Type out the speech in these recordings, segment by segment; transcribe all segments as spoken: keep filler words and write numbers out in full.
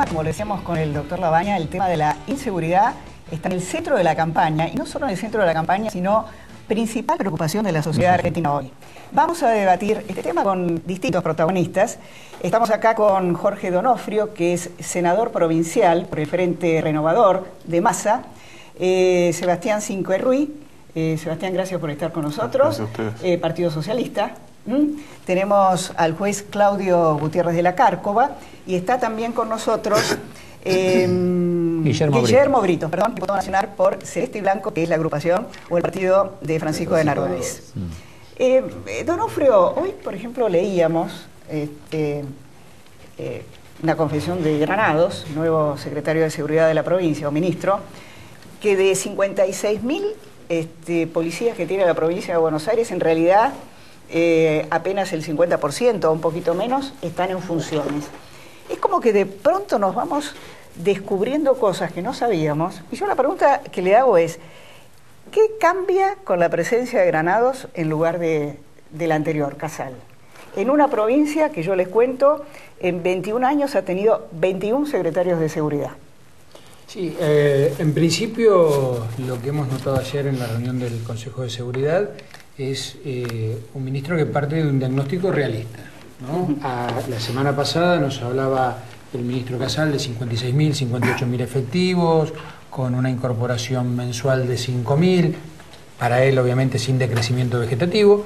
como lo decíamos con el doctor Labaña, el tema de la inseguridad está en el centro de la campaña, y no solo en el centro de la campaña, sino principal preocupación de la sociedad argentina hoy. Vamos a debatir este tema con distintos protagonistas. Estamos acá con Jorge Donofrio, que es senador provincial por el Frente Renovador de Massa, eh, Sebastián Cinquerruy. Eh, Sebastián, gracias por estar con nosotros. Gracias a ustedes. Eh, Partido Socialista. ¿Mm? Tenemos al juez Claudio Gutiérrez de la Cárcova y está también con nosotros eh, Guillermo, Guillermo Brito, perdón, diputado nacional por Celeste y Blanco, que es la agrupación o el partido de Francisco de Narváez. Eh, Donofrio, hoy, por ejemplo, leíamos este, eh, una confesión de Granados, nuevo secretario de Seguridad de la provincia o ministro, que de cincuenta y seis mil este, policías que tiene la provincia de Buenos Aires, en realidad eh, apenas el cincuenta por ciento o un poquito menos están en funciones. Es como que de pronto nos vamos descubriendo cosas que no sabíamos. Y yo la pregunta que le hago es, ¿qué cambia con la presencia de Granados en lugar de, de la anterior, Casal? En una provincia que yo les cuento, en veintiún años ha tenido veintiún secretarios de seguridad. Sí, eh, en principio lo que hemos notado ayer en la reunión del Consejo de Seguridad es eh, un ministro que parte de un diagnóstico realista, ¿no? Uh-huh. A, la semana pasada nos hablaba el ministro Casal de cincuenta y seis mil, cincuenta y ocho mil efectivos, con una incorporación mensual de cinco mil, para él obviamente sin decrecimiento vegetativo.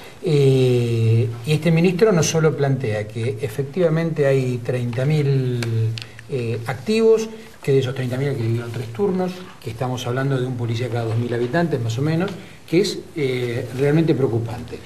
Eh, y este ministro no solo plantea que efectivamente hay treinta mil eh, activos, que de esos treinta mil hay que dividir en tres turnos, que estamos hablando de un policía cada dos mil habitantes más o menos, que es eh, realmente preocupante.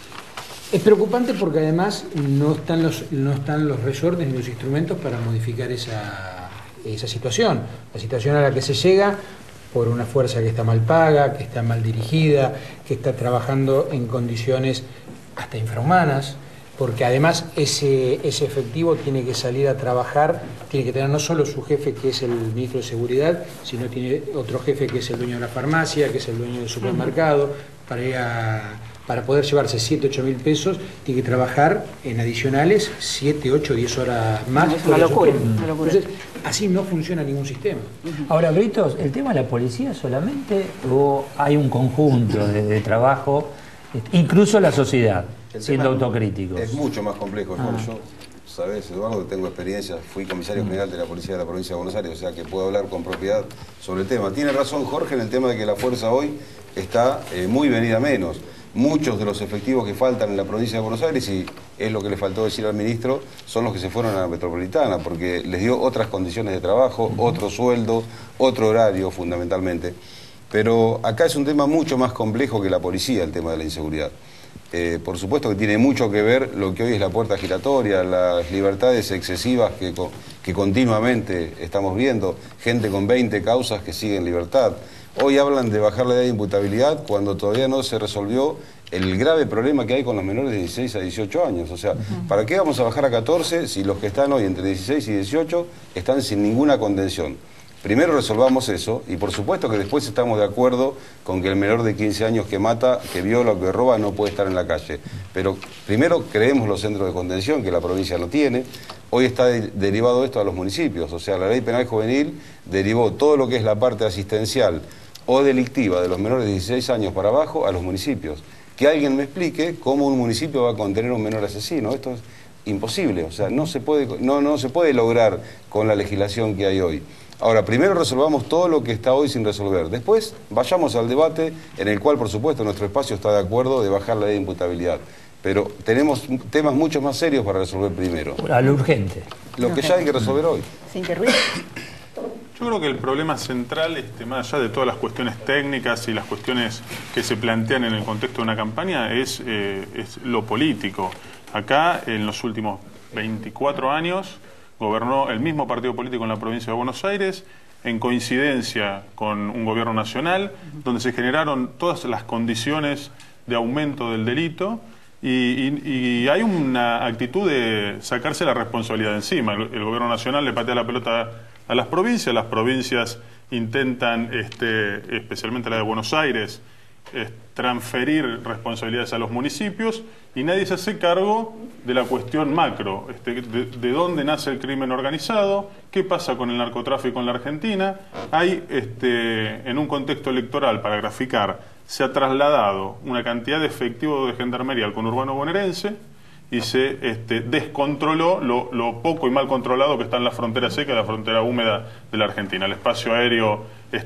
Es preocupante porque además no están los, no están los resortes ni los instrumentos para modificar esa, esa situación. La situación a la que se llega por una fuerza que está mal paga, que está mal dirigida, que está trabajando en condiciones hasta infrahumanas, porque además ese, ese efectivo tiene que salir a trabajar, tiene que tener no solo su jefe, que es el ministro de Seguridad, sino tiene otro jefe que es el dueño de la farmacia, que es el dueño del supermercado, para ir a... para poder llevarse siete, ocho mil pesos, tiene que trabajar en adicionales siete, ocho, diez horas más. Es una locura, una locura. Entonces, así no funciona ningún sistema. Ahora, Britos, ¿el tema de la policía solamente o hay un conjunto de, de trabajo, incluso la sociedad, el siendo autocríticos? Es mucho más complejo. Ah. Yo, sabes, Eduardo, tengo experiencia, fui comisario general de la Policía de la Provincia de Buenos Aires, o sea que puedo hablar con propiedad sobre el tema. Tiene razón Jorge en el tema de que la fuerza hoy está eh, muy venida menos. Muchos de los efectivos que faltan en la provincia de Buenos Aires, y es lo que le faltó decir al ministro, son los que se fueron a la metropolitana, porque les dio otras condiciones de trabajo, otro sueldo, otro horario fundamentalmente. Pero acá es un tema mucho más complejo que la policía, el tema de la inseguridad. Eh, por supuesto que tiene mucho que ver lo que hoy es la puerta giratoria, las libertades excesivas que, que continuamente estamos viendo, gente con veinte causas que sigue en libertad. Hoy hablan de bajar la edad de imputabilidad cuando todavía no se resolvió el grave problema que hay con los menores de dieciséis a dieciocho años. O sea, uh-huh. ¿para qué vamos a bajar a catorce si los que están hoy entre dieciséis y dieciocho están sin ninguna contención? Primero resolvamos eso, y por supuesto que después estamos de acuerdo con que el menor de quince años que mata, que viola o que roba no puede estar en la calle. Pero primero creemos los centros de contención, que la provincia no tiene. Hoy está de derivado esto a los municipios, o sea, la ley penal juvenil derivó todo lo que es la parte asistencial o delictiva de los menores de dieciséis años para abajo a los municipios. Que alguien me explique cómo un municipio va a contener un menor asesino. Esto es imposible, o sea, no se puede, no, no se puede lograr con la legislación que hay hoy. Ahora, primero resolvamos todo lo que está hoy sin resolver. Después vayamos al debate en el cual, por supuesto, nuestro espacio está de acuerdo de bajar la ley de imputabilidad. Pero tenemos temas mucho más serios para resolver primero. A lo urgente. Lo que ya hay que resolver hoy. Cinquerruy. Yo creo que el problema central, este, más allá de todas las cuestiones técnicas y las cuestiones que se plantean en el contexto de una campaña, es, eh, es lo político. Acá, en los últimos veinticuatro años, gobernó el mismo partido político en la provincia de Buenos Aires, en coincidencia con un gobierno nacional, donde se generaron todas las condiciones de aumento del delito, y, y, y hay una actitud de sacarse la responsabilidad de encima. El, el gobierno nacional le patea la pelota a las provincias, las provincias intentan, este, especialmente la de Buenos Aires, es transferir responsabilidades a los municipios y nadie se hace cargo de la cuestión macro, este, de, de dónde nace el crimen organizado, qué pasa con el narcotráfico en la Argentina. Hay, este, en un contexto electoral, para graficar, se ha trasladado una cantidad de efectivos de gendarmería al conurbano bonaerense y se este, descontroló lo, lo poco y mal controlado que está en la frontera seca y la frontera húmeda de la Argentina. El espacio aéreo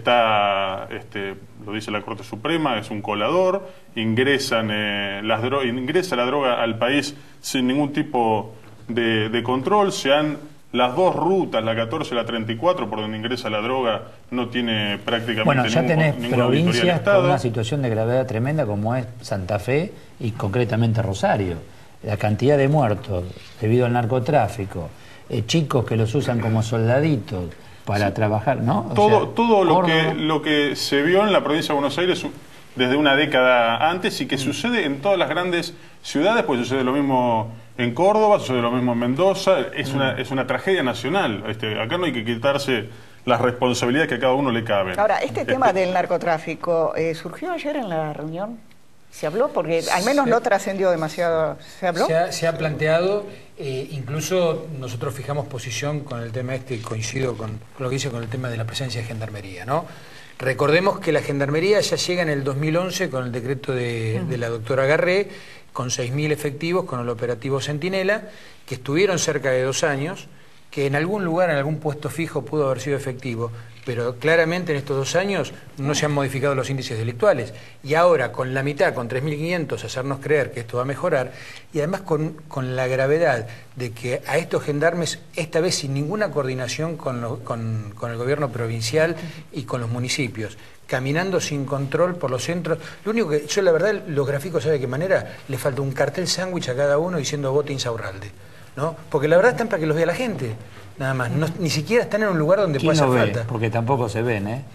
está, este, lo dice la Corte Suprema, es un colador, ingresan, eh, las dro ingresa la droga al país sin ningún tipo de, de control. Se han, las dos rutas, la catorce y la treinta y cuatro, por donde ingresa la droga, no tiene prácticamente bueno, ya ningún, tenés ninguna auditoría del provincias Estado. con una situación de gravedad tremenda como es Santa Fe y concretamente Rosario. La cantidad de muertos debido al narcotráfico, eh, chicos que los usan como soldaditos para sí. trabajar, ¿no? O todo sea, todo lo que, lo que se vio en la provincia de Buenos Aires desde una década antes y que mm. sucede en todas las grandes ciudades, pues sucede lo mismo en Córdoba, sucede lo mismo en Mendoza, es, mm. una, es una tragedia nacional. Este, acá no hay que quitarse las responsabilidades que a cada uno le caben. Ahora, este este tema del narcotráfico, eh, ¿surgió ayer en la reunión? ¿Se habló? Porque al menos se, no trascendió demasiado. ¿Se habló? Se ha, se ha planteado, eh, incluso nosotros fijamos posición con el tema este, coincido con, con lo que dice con el tema de la presencia de gendarmería, ¿no? Recordemos que la gendarmería ya llega en el dos mil once con el decreto de, uh-huh. de la doctora Garré, con seis mil efectivos, con el operativo Centinela, que estuvieron cerca de dos años, que en algún lugar, en algún puesto fijo pudo haber sido efectivo, pero claramente en estos dos años no se han modificado los índices delictuales. Y ahora, con la mitad, con tres mil quinientos, hacernos creer que esto va a mejorar, y además con, con la gravedad de que a estos gendarmes, esta vez sin ninguna coordinación con, lo, con, con el gobierno provincial y con los municipios, caminando sin control por los centros. Lo único que yo, la verdad, los gráficos, ¿sabe de qué manera? Le falta un cartel sándwich a cada uno diciendo vote Insaurralde, ¿no? Porque la verdad están para que los vea la gente. Nada más, no, ni siquiera están en un lugar donde pueda hacer no ve? falta. Porque tampoco se ven, ¿eh?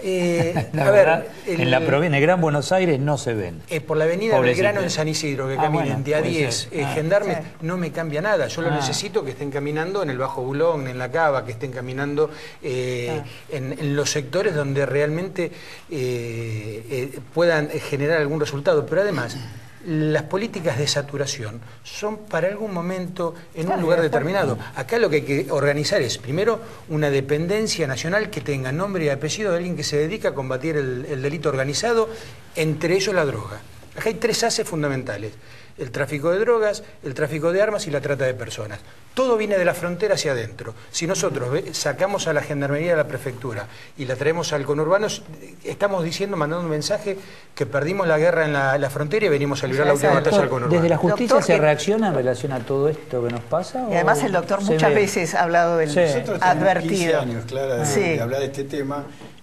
eh la a verdad, ver, el, en la provincia, en el Gran Buenos Aires no se ven. Eh, por la avenida Pobrecito. Belgrano en San Isidro, que ah, caminen bueno, de a diez eh, ah, gendarmes, sí. no me cambia nada. Yo lo ah. necesito que estén caminando en el Bajo Bulón, en la Cava, que estén caminando eh, ah. en, en los sectores donde realmente eh, eh, puedan generar algún resultado. Pero además, las políticas de saturación son para algún momento en un lugar determinado. Acá lo que hay que organizar es, primero, una dependencia nacional que tenga nombre y apellido de alguien que se dedica a combatir el, el delito organizado, entre ellos la droga. Acá hay tres haces fundamentales: el tráfico de drogas, el tráfico de armas y la trata de personas. Todo viene de la frontera hacia adentro. Si nosotros sacamos a la gendarmería de la prefectura y la traemos al conurbano, estamos diciendo, mandando un mensaje que perdimos la guerra en la, la frontera y venimos a librar la última batalla al conurbano. ¿Desde la justicia doctor, se que... reacciona en relación a todo esto que nos pasa? Y además el doctor muchas ve? veces ha hablado del sí. Nosotros advertido. quince años, Clara, de, sí. de hablar de este tema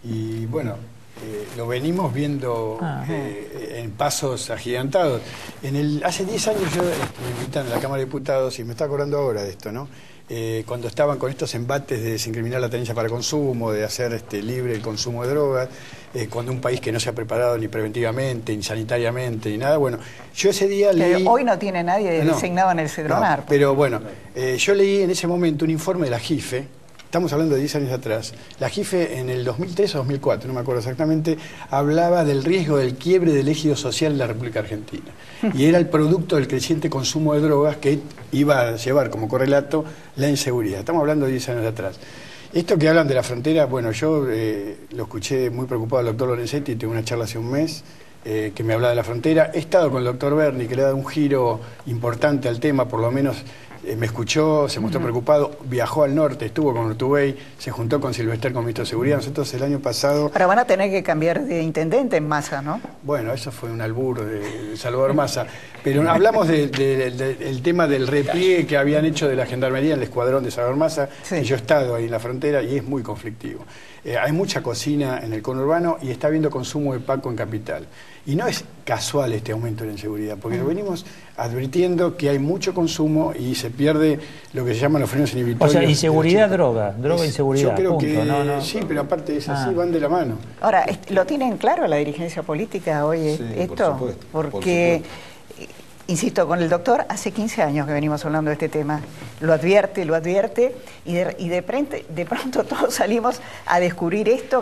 y bueno, eh, lo venimos viendo eh, en pasos agigantados. En el, hace diez años yo me invitan a la Cámara de Diputados y me está acordando ahora de esto, ¿no? Eh, cuando estaban con estos embates de desincriminar la tenencia para consumo, de hacer este, libre el consumo de drogas, eh, cuando un país que no se ha preparado ni preventivamente, ni sanitariamente, ni nada, bueno, yo ese día que leí... Hoy no tiene nadie no, designado en el Cedronar. No, pero bueno, eh, yo leí en ese momento un informe de la JIFE. Estamos hablando de diez años atrás. La JIFE en el dos mil tres o dos mil cuatro, no me acuerdo exactamente, hablaba del riesgo del quiebre del ejido social en la República Argentina. Y era el producto del creciente consumo de drogas que iba a llevar como correlato la inseguridad. Estamos hablando de diez años atrás. Esto que hablan de la frontera, bueno, yo eh, lo escuché muy preocupado al doctor Lorenzetti, tuve una charla hace un mes, eh, que me hablaba de la frontera. He estado con el doctor Berni, que le ha dado un giro importante al tema, por lo menos... me escuchó, se mostró preocupado, viajó al norte, estuvo con Urtubey, se juntó con Silvester, con ministro de Seguridad. Nosotros el año pasado... Pero van a tener que cambiar de intendente en Massa, ¿no? Bueno, eso fue un albur de, de Salvador Massa. Pero hablamos del de, de, de, tema del repliegue que habían hecho de la Gendarmería en el escuadrón de Salvador Massa, sí. Y yo he estado ahí en la frontera y es muy conflictivo. Eh, hay mucha cocina en el conurbano y está habiendo consumo de Paco en Capital. Y no es casual este aumento de la inseguridad, porque lo venimos advirtiendo que hay mucho consumo y se pierde lo que se llaman los frenos inhibitorios. O sea, inseguridad, droga, droga, es, inseguridad. Yo creo punto. que no, no. sí, pero aparte es así, ah. van de la mano. Ahora, ¿lo tienen claro la dirigencia política hoy sí, esto? Por supuesto, porque, por supuesto. Insisto, con el doctor hace quince años que venimos hablando de este tema. Lo advierte, lo advierte, y de, y de, frente, de pronto todos salimos a descubrir esto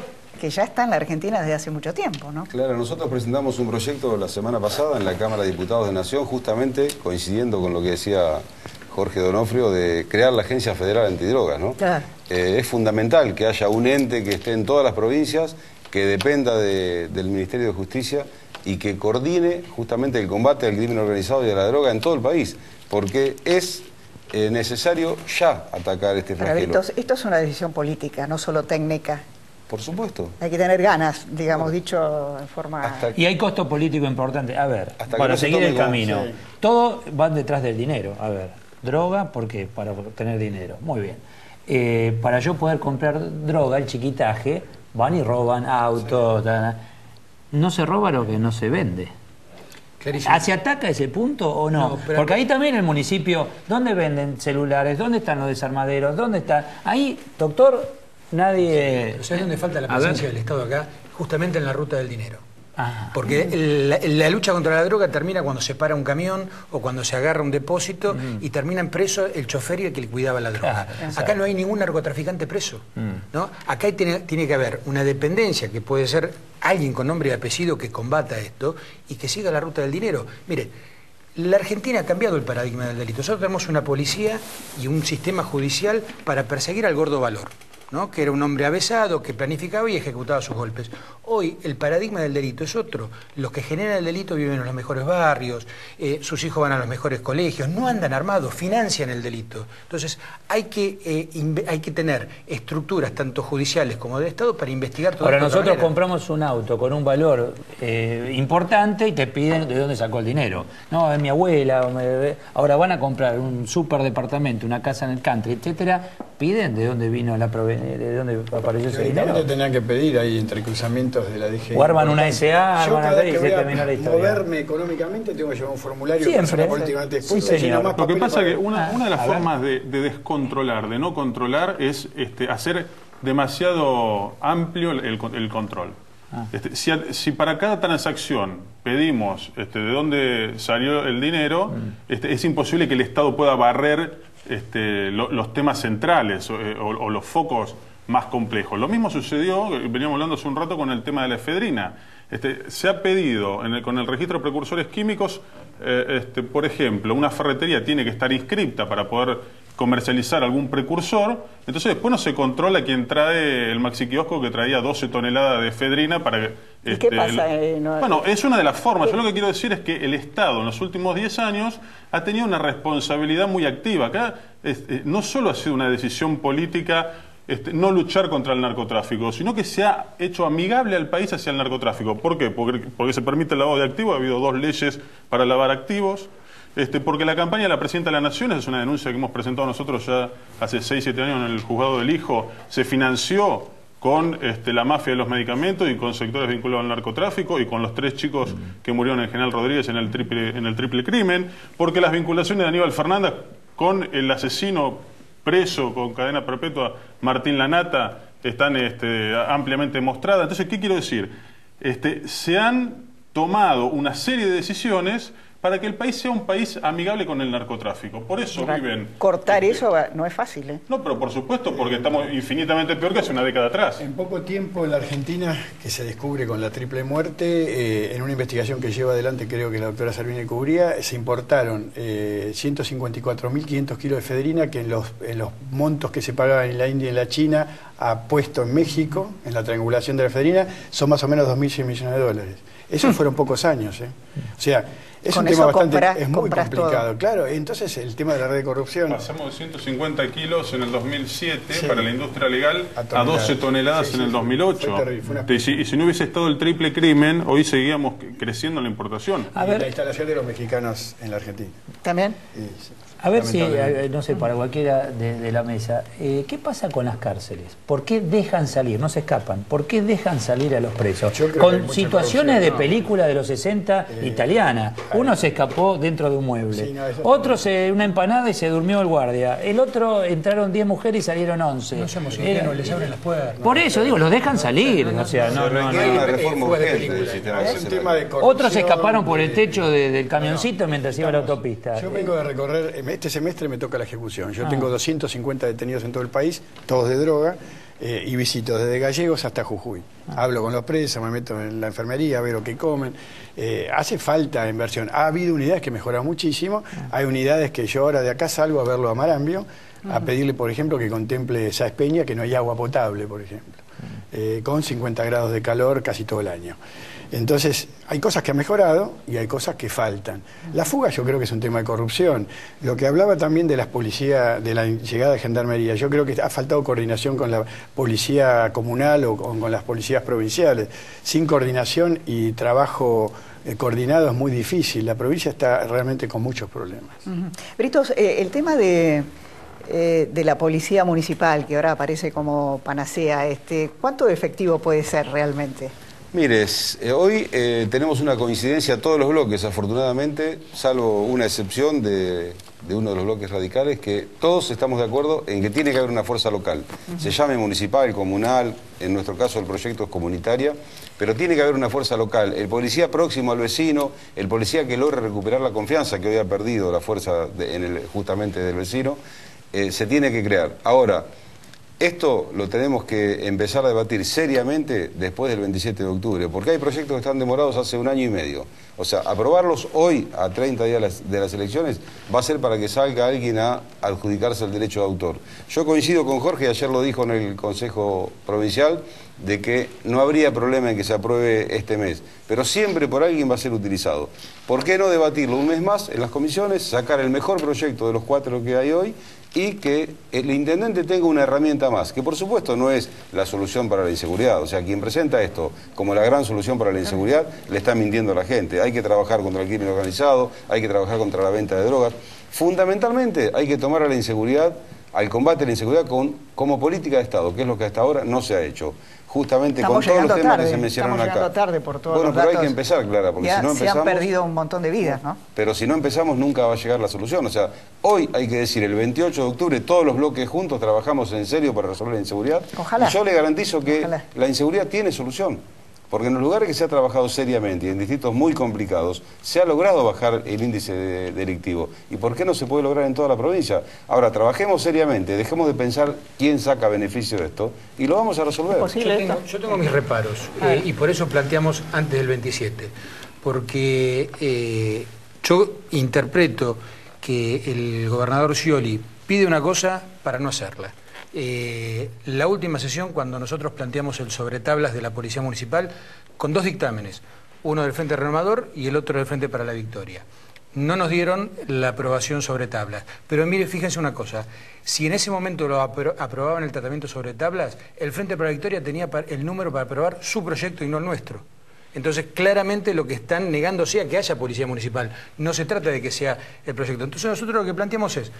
que ya está en la Argentina desde hace mucho tiempo, ¿no? Claro, nosotros presentamos un proyecto la semana pasada en la Cámara de Diputados de Nación, justamente coincidiendo con lo que decía Jorge Donofrio, de crear la Agencia Federal Antidrogas, ¿no? Claro. Eh, es fundamental que haya un ente que esté en todas las provincias, que dependa de, del Ministerio de Justicia y que coordine justamente el combate al crimen organizado y a la droga en todo el país, porque es eh, necesario ya atacar este flagelo. Esto, esto es una decisión política, no solo técnica. Por supuesto. Hay que tener ganas, digamos, bueno, dicho en forma... Hasta... Y hay costo político importante. A ver, para no seguir el camino. Sí. Todos van detrás del dinero. A ver, droga, ¿por qué? Para tener dinero. Muy bien. Eh, para yo poder comprar droga, el chiquitaje, van y roban autos. Sí. No se roba lo que no se vende. Clarísimo. ¿Se ataca ese punto o no? no Porque ahí también el municipio, ¿dónde venden celulares? ¿Dónde están los desarmaderos? ¿Dónde están? Ahí, doctor, nadie... ¿Sabes dónde falta la presencia del Estado acá? Justamente en la ruta del dinero. Ah. Porque el, la, la lucha contra la droga termina cuando se para un camión o cuando se agarra un depósito mm. y terminan preso el chofer y el que le cuidaba la droga. Ah, acá no hay ningún narcotraficante preso, mm. ¿no? Acá tiene, tiene que haber una dependencia que puede ser alguien con nombre y apellido que combata esto y que siga la ruta del dinero. Mire, la Argentina ha cambiado el paradigma del delito. Nosotros tenemos una policía y un sistema judicial para perseguir al gordo valor, ¿no? Que era un hombre avesado, que planificaba y ejecutaba sus golpes. Hoy el paradigma del delito es otro. Los que generan el delito viven en los mejores barrios, eh, sus hijos van a los mejores colegios, no andan armados, financian el delito. Entonces hay que, eh, hay que tener estructuras tanto judiciales como de Estado para investigar todo. Ahora nosotros compramos un auto con un valor eh, importante y te piden de dónde sacó el dinero. No, es mi abuela. Me... Ahora van a comprar un super departamento, una casa en el country, etcétera. Piden de dónde vino la proveniente. ¿De dónde apareció ese dinero? Tendrán que pedir ahí entrecruzamientos de la D G I. O arman una S A, yo arman cada vez y que se termina la historia. Moverme económicamente tengo que llevar un formulario. Siempre. Políticamente sí, señor. Lo que pasa es que una, una de las formas de, de descontrolar, de no controlar, es este, hacer demasiado amplio el, el control. Ah. Este, si, si para cada transacción pedimos este, de dónde salió el dinero, mm. este, es imposible que el Estado pueda barrer Este, lo, los temas centrales o, o, o los focos más complejos. Lo mismo sucedió, veníamos hablando hace un rato, con el tema de la efedrina. Este, se ha pedido en el, con el registro de precursores químicos, eh, este, por ejemplo, una ferretería tiene que estar inscripta para poder comercializar algún precursor, entonces después no se controla quién trae el maxi kiosco que traía doce toneladas de efedrina para que... ¿Y este, qué pasa? El, no, bueno, es una de las formas. Yo lo que quiero decir es que el Estado en los últimos diez años ha tenido una responsabilidad muy activa. Acá este, no solo ha sido una decisión política este, no luchar contra el narcotráfico, sino que se ha hecho amigable al país hacia el narcotráfico. ¿Por qué? Porque, porque se permite el lavado de activos, ha habido dos leyes para lavar activos. Este, porque la campaña de la Presidenta de la Nación, es una denuncia que hemos presentado nosotros ya hace seis, siete años en el Juzgado del Hijo, se financió con este, la mafia de los medicamentos y con sectores vinculados al narcotráfico y con los tres chicos que murieron en General Rodríguez en el triple, en el triple crimen, porque las vinculaciones de Aníbal Fernández con el asesino preso con cadena perpetua Martín Lanata están este, ampliamente mostradas. Entonces, ¿qué quiero decir? Este, se han tomado una serie de decisiones para que el país sea un país amigable con el narcotráfico. Por eso para viven... Cortar este, eso no es fácil, ¿eh? No, pero por supuesto, porque estamos infinitamente peor que hace una década atrás. En poco tiempo en la Argentina, que se descubre con la triple muerte, eh, en una investigación que lleva adelante, creo que la doctora Salvini cubría, se importaron eh, ciento cincuenta y cuatro mil quinientos kilos de efedrina, que en los, en los montos que se pagaban en la India y en la China, ha puesto en México, en la triangulación de la efedrina, son más o menos dos mil cien millones de dólares. Esos fueron pocos años, ¿eh? O sea, es Con un tema bastante, compras, es muy complicado, todo. Claro. Entonces el tema de la red de corrupción... Pasamos de ciento cincuenta kilos en el dos mil siete sí. para la industria legal a, a doce toneladas sí, sí, en el dos mil ocho. Una... Y, si, y si no hubiese estado el triple crimen, hoy seguíamos creciendo en la importación. A ver, la instalación de los mexicanos en la Argentina. ¿También? Sí, sí. A ver si, no sé, para cualquiera de, de la mesa, eh, ¿qué pasa con las cárceles? ¿Por qué dejan salir? No se escapan. ¿Por qué dejan salir a los presos? Con situaciones de película de los sesenta eh, italiana. Uno se escapó dentro de un mueble. Sí, no, otro se una empanada y se durmió el guardia. El otro entraron diez mujeres y salieron once. No somos ingenuos, les abren las puertas. Por eso digo, los dejan salir. O sea, no, no, no. Una reforma urgente del sistema de corrupción. Otros se escaparon por el techo de, del camioncito mientras iba a la autopista. Yo vengo de recorrer... Este semestre me toca la ejecución. Yo ah. tengo doscientos cincuenta detenidos en todo el país, todos de droga. eh, y visito desde Gallegos hasta Jujuy. Ah. Hablo con los presos, me meto en la enfermería, veo lo que comen. Eh, hace falta inversión. Ha habido unidades que mejoran muchísimo. Ah. Hay unidades que yo ahora de acá salgo a verlo a Marambio, ah. a pedirle, por ejemplo, que contemple Sáenz Peña, que no hay agua potable, por ejemplo, ah. eh, con cincuenta grados de calor casi todo el año. Entonces, hay cosas que han mejorado y hay cosas que faltan. La fuga yo creo que es un tema de corrupción. Lo que hablaba también de las policías, de la llegada de gendarmería, yo creo que ha faltado coordinación con la policía comunal o con, con las policías provinciales. Sin coordinación y trabajo eh, coordinado es muy difícil. La provincia está realmente con muchos problemas. Uh-huh. Britos, eh, el tema de... Eh, de la policía municipal, que ahora aparece como panacea, este, ¿cuánto efectivo puede ser realmente? Mires, eh, hoy eh, tenemos una coincidencia todos los bloques, afortunadamente, salvo una excepción de, de uno de los bloques radicales, que todos estamos de acuerdo en que tiene que haber una fuerza local. Uh-huh. Se llame municipal, comunal, en nuestro caso el proyecto es comunitaria, pero tiene que haber una fuerza local. El policía próximo al vecino, el policía que logre recuperar la confianza que hoy ha perdido la fuerza de, en el, justamente del vecino, eh, se tiene que crear. Ahora, esto lo tenemos que empezar a debatir seriamente después del veintisiete de octubre, porque hay proyectos que están demorados hace un año y medio. O sea, aprobarlos hoy, a treinta días de las elecciones, va a ser para que salga alguien a adjudicarse el derecho de autor. Yo coincido con Jorge, ayer lo dijo en el Consejo Provincial, de que no habría problema en que se apruebe este mes, pero siempre por alguien va a ser utilizado. ¿Por qué no debatirlo un mes más en las comisiones, sacar el mejor proyecto de los cuatro que hay hoy y que el intendente tenga una herramienta más, que por supuesto no es la solución para la inseguridad? O sea, quien presenta esto como la gran solución para la inseguridad le está mintiendo a la gente. Hay que trabajar contra el crimen organizado, hay que trabajar contra la venta de drogas. Fundamentalmente hay que tomar a la inseguridad, al combate a la inseguridad con, como política de Estado, que es lo que hasta ahora no se ha hecho. Justamente estamos con todos los temas tarde, que se mencionaron acá. Estamos tarde por todos bueno, los pero datos. hay que empezar, Clara, porque ya si no empezamos... se han perdido un montón de vidas, ¿no? Pero si no empezamos nunca va a llegar la solución. O sea, hoy hay que decir, el veintiocho de octubre todos los bloques juntos trabajamos en serio para resolver la inseguridad. Ojalá. Y yo le garantizo que Ojalá. la inseguridad tiene solución. Porque en los lugares que se ha trabajado seriamente y en distritos muy complicados, se ha logrado bajar el índice de, delictivo. ¿Y por qué no se puede lograr en toda la provincia? Ahora, trabajemos seriamente, dejemos de pensar quién saca beneficio de esto y lo vamos a resolver. Yo tengo, yo tengo mis reparos eh, y por eso planteamos antes del veintisiete. Porque eh, yo interpreto que el gobernador Scioli pide una cosa para no hacerla. Eh, la última sesión, cuando nosotros planteamos el sobretablas de la Policía Municipal, con dos dictámenes, uno del Frente Renovador y el otro del Frente para la Victoria. No nos dieron la aprobación sobre tablas. Pero mire, fíjense una cosa, si en ese momento lo apro aprobaban el tratamiento sobre tablas, el Frente para la Victoria tenía el número para aprobar su proyecto y no el nuestro. Entonces, claramente lo que están negando sea que haya Policía Municipal. No se trata de que sea el proyecto. Entonces nosotros lo que planteamos es,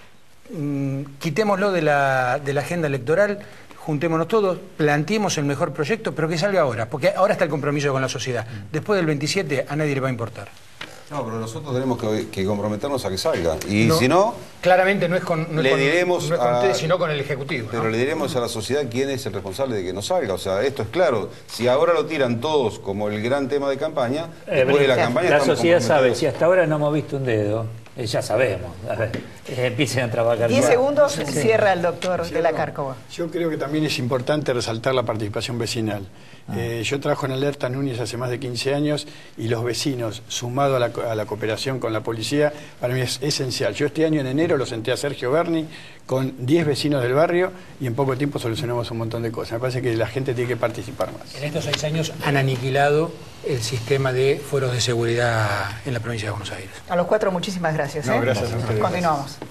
quitémoslo de la, de la agenda electoral, juntémonos todos, planteemos el mejor proyecto, pero que salga ahora, porque ahora está el compromiso con la sociedad. Después del veintisiete a nadie le va a importar. No, pero nosotros tenemos que, que comprometernos a que salga. Y no, si no... Claramente no es con, no le con, diremos no es con a, ustedes, sino con el Ejecutivo. Pero ¿no? le diremos a la sociedad quién es el responsable de que no salga. O sea, esto es claro. Si ahora lo tiran todos como el gran tema de campaña, eh, después de la campaña... La sociedad sabe, si hasta ahora no hemos visto un dedo, eh, ya sabemos. A ver, eh, empiecen a trabajar. Diez segundos, sí. Cierra el doctor sí, de la no. Cárcova. Yo creo que también es importante resaltar la participación vecinal. Ah. Eh, yo trabajo en Alerta Núñez hace más de quince años y los vecinos, sumado a la, a la cooperación con la policía, para mí es esencial. Yo este año en enero lo senté a Sergio Berni con diez vecinos del barrio y en poco tiempo solucionamos un montón de cosas. Me parece que la gente tiene que participar más. En estos seis años han aniquilado el sistema de fueros de seguridad en la provincia de Buenos Aires. A los cuatro, muchísimas gracias. No, ¿eh? gracias a ustedes. Continuamos.